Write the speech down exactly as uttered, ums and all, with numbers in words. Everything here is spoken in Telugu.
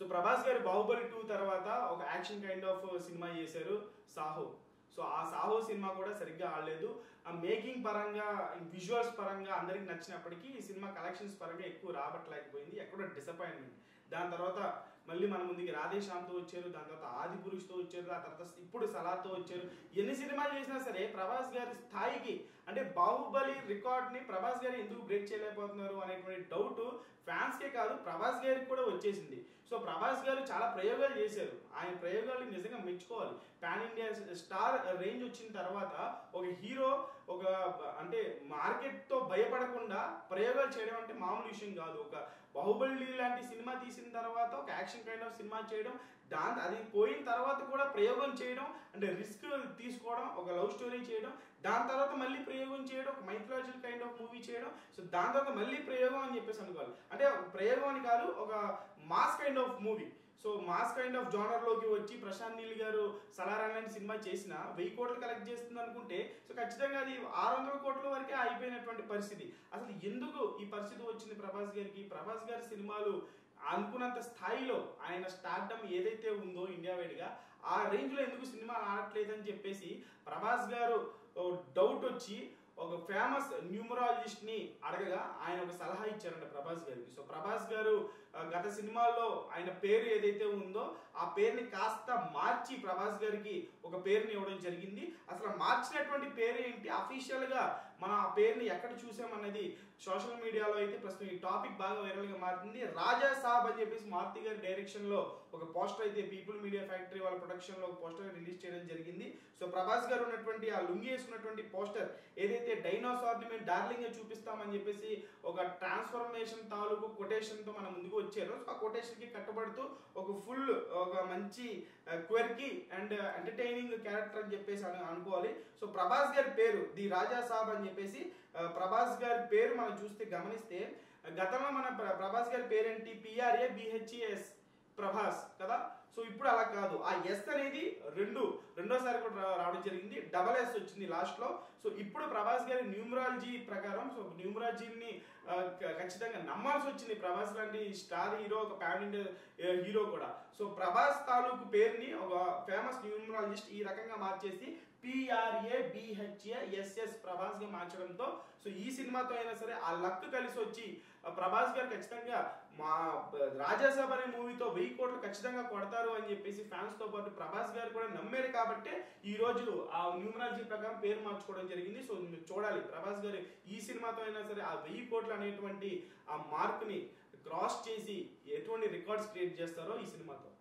ప్రభాస్ గారు బాహుబలి టూ తర్వాత ఒక యాక్షన్ కైండ్ ఆఫ్ సినిమా చేశారు సాహో. సో ఆ సాహో సినిమా కూడా సరిగ్గా ఆడలేదు. ఆ మేకింగ్ పరంగా విజువల్స్ పరంగా అందరికి నచ్చినప్పటికీ ఈ సినిమా కలెక్షన్స్ పరంగా ఎక్కువ రాబట్టలేకపోయింది, ఎక్కడో డిసప్పాయింట్మెంట్. దాని తర్వాత మళ్ళీ మన ముందుకి రాధేశ్యామ్తో వచ్చారు, దాని తర్వాత ఆది పురుష్తో వచ్చారు, ఆ తర్వాత ఇప్పుడు సలార్తో వచ్చారు. ఎన్ని సినిమాలు చేసినా సరే ప్రభాస్ గారి స్థాయికి అంటే బాహుబలి రికార్డ్ని ప్రభాస్ గారు ఎందుకు బ్రేక్ చేయలేకపోతున్నారు అనేటువంటి డౌట్ ఫ్యాన్స్కే కాదు ప్రభాస్ గారికి కూడా వచ్చేసింది. సో ప్రభాస్ గారు చాలా ప్రయోగాలు చేశారు, ఆయన ప్రయోగాలు నిజంగా మెచ్చుకోవాలి. పాన్ ఇండియా స్టార్ రేంజ్ వచ్చిన తర్వాత ఒక హీరో ఒక అంటే మార్కెట్తో భయపడకుండా ప్రయోగాలు చేయడం అంటే మామూలు విషయం కాదు. ఒక బాహుబలి లాంటి సినిమా తీసిన తర్వాత ఒక యాక్షన్ కైండ్ ఆఫ్ సినిమా చేయడం, దాని అది పోయిన తర్వాత కూడా ప్రయోగం చేయడం అంటే రిస్క్ తీసుకోవడం, ఒక లవ్ స్టోరీ చేయడం, దాని తర్వాత మళ్ళీ ప్రయోగం చేయడం, ఒక మైథలాజికల్ కైండ్ ఆఫ్ మూవీ చేయడం, సో దాని తర్వాత మళ్ళీ ప్రయోగం అని చెప్పేసి అనుకోవాలి. అంటే ప్రయోగం అని కాదు, ఒక mass kind of movie. So mass kind of జానర్లోకి వచ్చి ప్రశాంత్ నీల్ గారు సలార్ లాంటి సినిమా చేసిన వెయ్యి కోట్లు కలెక్ట్ చేస్తుంది అనుకుంటే సో ఖచ్చితంగా అది ఆరు వందల కోట్ల వరకే అయిపోయినటువంటి పరిస్థితి. అసలు ఎందుకు ఈ పరిస్థితి వచ్చింది ప్రభాస్ గారికి? ప్రభాస్ గారి సినిమాలు అనుకున్నంత స్థాయిలో ఆయన స్టార్డమ్ ఏదైతే ఉందో ఇండియా వైడ్గా ఆ రేంజ్లో ఎందుకు సినిమాలు ఆడట్లేదని చెప్పేసి ప్రభాస్ గారు డౌట్ వచ్చి ఒక ఫేమస్ న్యూమరాలజిస్ట్ ని అడగగా ఆయన ఒక సలహా ఇచ్చారంట ప్రభాస్ గారికి. సో ప్రభాస్ గారు గత సినిమాల్లో ఆయన పేరు ఏదైతే ఉందో ఆ పేరుని కాస్త మార్చి ప్రభాస్ గారికి ఒక పేరుని ఇవ్వడం జరిగింది. అసలు మార్చినటువంటి పేరు ఏంటి, అఫీషియల్ గా మనం ఆ పేరుని ఎక్కడ చూసామన్నది సోషల్ మీడియాలో అయితే ప్రస్తుతం ఈ టాపిక్ బాగా వైరల్ గా మారుతుంది. రాజా సాబ్ అని చెప్పేసి మారుతి గారి డైరెక్షన్ లో ఒక పోస్టర్ అయితే పీపుల్ మీడియా ఫ్యాక్టరీ వాళ్ళ ప్రొడక్షన్ లో ఒక పోస్టర్ రిలీజ్ చేయడం జరిగింది. సో ప్రభాస్ గారు ఉన్నటువంటి ఆ లుంగి వేసుకున్నటువంటి పోస్టర్ ఏదైతే డైనోసార్ ని మేము డార్లింగ్ గా చూపిస్తామని చెప్పేసి ఒక ట్రాన్స్ఫర్మేషన్ తాలూకు కొటేషన్ తో మన ముందుకు వచ్చారు. సో ఆ కొటేషన్ కి కట్టుబడుతూ ఒక ఫుల్ ఒక మంచి క్వర్కీ అండ్ ఎంటర్టైనింగ్ క్యారెక్టర్ అని చెప్పేసి అనుకోవాలి. సో ప్రభాస్ గారి పేరు ది రాజా సాబ్ అని చెప్పేసి ప్రభాస్ గారి పేరు మనం చూస్తే గమనిస్తే గతంలో మన ప్రభాస్ గారి పేరేంటి పిఆర్ఏ బిహెచ్ఎస్ ప్రభాస్ కదా. సో ఇప్పుడు అలా కాదు, ఆ ఎస్ అనేది రెండు రెండోసారి కూడా రావడం జరిగింది, డబల్ ఎస్ వచ్చింది లాస్ట్ లో. సో ఇప్పుడు ప్రభాస్ గారి న్యూమరాలజీ ప్రకారం సో న్యూమరాలజీని ఖచ్చితంగా నమ్మాల్సి వచ్చింది. ప్రభాస్ లాంటి స్టార్ హీరో, ఒక పాన్ ఇండియా హీరో కూడా. సో ప్రభాస్ తాలూకు పేరుని ఒక ఫేమస్ న్యూమరాలజిస్ట్ ఈ రకంగా మార్చేసి పిఆర్ఏ బిహెచ్ఏ ఎస్ఎస్ ప్రభాస్ గా మార్చడంతో సో ఈ సినిమాతో అయినా సరే ఆ లక్ కలిసి వచ్చి ప్రభాస్ గారు ఖచ్చితంగా మా రాజాసాబ్ అనే మూవీతో వెయ్యి కోట్లు ఖచ్చితంగా కొడతారు అని చెప్పేసి ఫ్యాన్స్ తో పాటు ప్రభాస్ గారు కూడా నమ్మారు కాబట్టి ఈ రోజు ఆ న్యూమరాలజీ ప్రకారం పేరు మార్చుకోవడం జరిగింది. సో చూడాలి ప్రభాస్ గారు ఈ సినిమాతో అయినా సరే ఆ వెయ్యి కోట్లు అనేటువంటి ఆ మార్క్ ని క్రాస్ చేసి ఎటువంటి రికార్డ్స్ క్రియేట్ చేస్తారో ఈ సినిమాతో.